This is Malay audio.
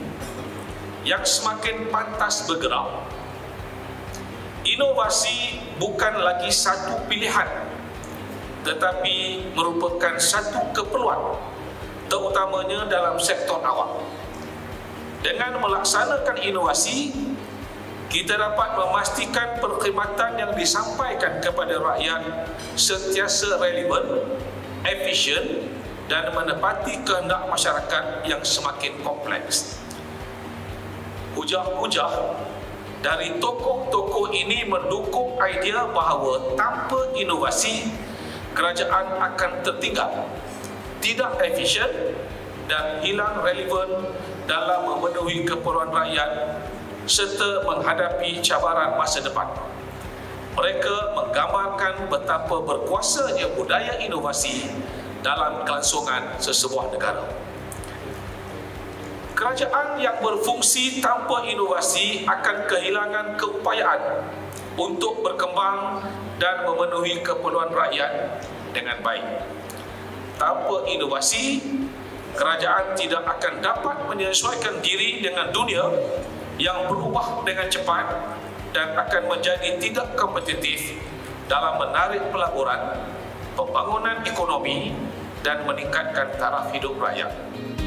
yang semakin pantas bergerak. Inovasi bukan lagi satu pilihan, tetapi merupakan satu keperluan, terutamanya dalam sektor awam. Dengan melaksanakan inovasi, kita dapat memastikan perkhidmatan yang disampaikan kepada rakyat sentiasa relevan, efisien dan menepati kehendak masyarakat yang semakin kompleks. Hujah-hujah dari tokoh-tokoh ini mendukung idea bahawa tanpa inovasi, kerajaan akan tertinggal, tidak efisien dan hilang relevan dalam memenuhi keperluan rakyat serta menghadapi cabaran masa depan. Mereka menggambarkan betapa berkuasanya budaya inovasi dalam kelangsungan sesebuah negara. Kerajaan yang berfungsi tanpa inovasi akan kehilangan keupayaan untuk berkembang dan memenuhi keperluan rakyat dengan baik. Tanpa inovasi, kerajaan tidak akan dapat menyesuaikan diri dengan dunia yang berubah dengan cepat dan akan menjadi tidak kompetitif dalam menarik pelaburan, pembangunan ekonomi dan meningkatkan taraf hidup rakyat.